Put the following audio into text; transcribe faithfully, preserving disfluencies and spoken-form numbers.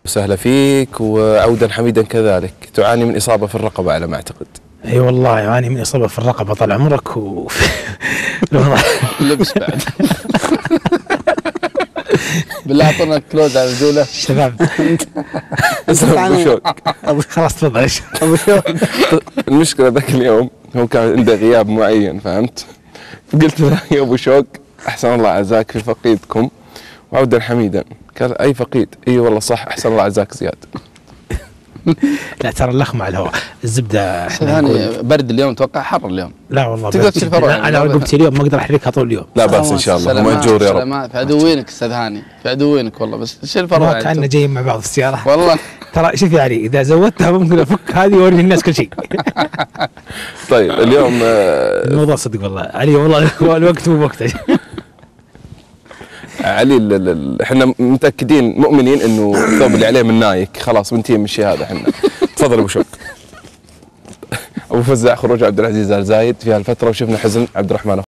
وسهلا فيك، وعودا حميدا كذلك. تعاني من إصابة في الرقبة على ما أعتقد. اي أيوة والله يعاني من إصابة في الرقبة طال عمرك و لبس بعد. بالله اعطونا كلوز على الرجولة شباب. اسلم ابو شوق. خلاص تفضل. ابو شوق المشكلة ذاك اليوم هو كان عنده غياب معين، فهمت؟ فقلت له يا ابو شوق احسن الله عزاك في فقيدكم وعودا حميدا. قال اي فقيد؟ اي والله صح، احسن الله عزاك زياد. لا ترى اللخمة على الهواء، الزبدة ثاني برد اليوم، اتوقع حر اليوم. لا والله تقدر تشيل فروع. انا رقبتي اليوم ما اقدر احركها طول اليوم. لا باس ان شاء الله، ماجور يا رب. في عدوينك استاذ هاني، في عدوينك والله، بس شيل فروع. ما كنا جايين مع بعض في السيارة والله. ترى شوف يا علي، اذا زودتها ممكن افك هذه واوري الناس كل شيء. طيب اليوم الموضوع صدق والله علي، والله الوقت مو وقته. علي احنا متاكدين مؤمنين انه الثوب اللي عليه من نايك، خلاص منتهي من الشيء هذا احنا. تفضل ابو شوق. ابو فزاع خروج عبد العزيز ال زايد في هالفتره، وشفنا حزن عبد الرحمن